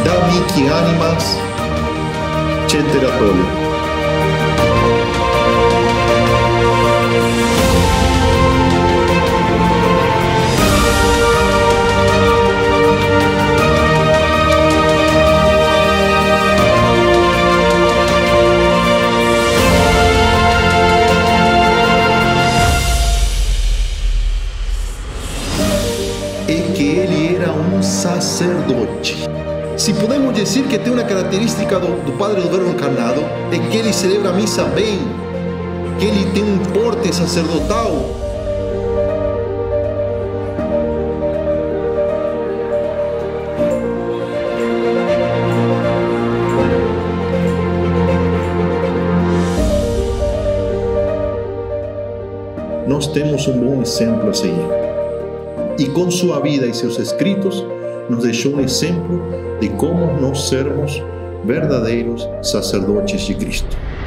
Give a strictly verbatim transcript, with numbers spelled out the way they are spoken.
dá-me que animas, Ceteratolio. É que ele era um sacerdote. Se podemos dizer que tem uma característica do, do Padre do Verbo encarnado, é que ele celebra a missa bem, que ele tem um porte sacerdotal. Nós temos um bom exemplo a seguir. E com sua vida e seus escritos, nos deixou um exemplo de como nós sermos verdadeiros sacerdotes de Cristo.